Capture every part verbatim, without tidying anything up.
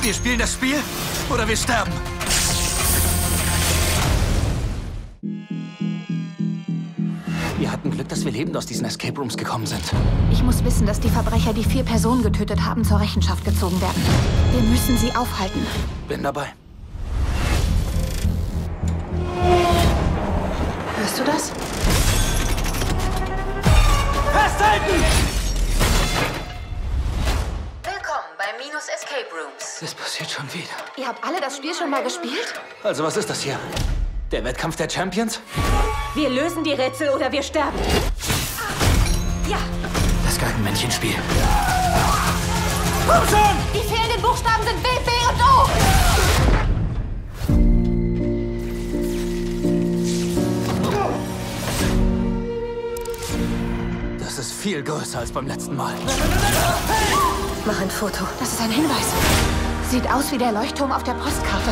Wir spielen das Spiel oder wir sterben. Wir hatten Glück, dass wir lebend aus diesen Escape Rooms gekommen sind. Ich muss wissen, dass die Verbrecher, die vier Personen getötet haben, zur Rechenschaft gezogen werden. Wir müssen sie aufhalten. Bin dabei. Hörst du das? Festhalten! Willkommen bei Minus Escape Rooms. Das passiert schon wieder. Ihr habt alle das Spiel schon mal gespielt? Also was ist das hier? Der Wettkampf der Champions? Wir lösen die Rätsel oder wir sterben. Ja. Das Geigenmännchenspiel. Komm schon! Die fehlenden Buchstaben sind W, B und O. Das ist viel größer als beim letzten Mal. Mach ein Foto. Das ist ein Hinweis. Sieht aus wie der Leuchtturm auf der Postkarte.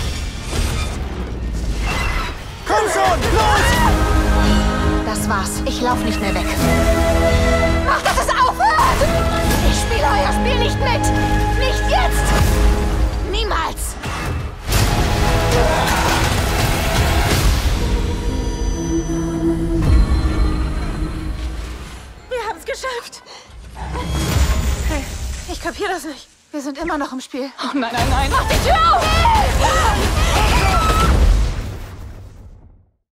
Komm schon! Los! Das war's. Ich lauf nicht mehr weg. Mach, dass es aufhört! Ich spiele euer Spiel nicht mit! Nicht jetzt! Niemals! Wir haben's geschafft. Hey, ich kapier das nicht. Wir sind immer noch im Spiel. Oh nein, nein, nein. Mach die Tür auf!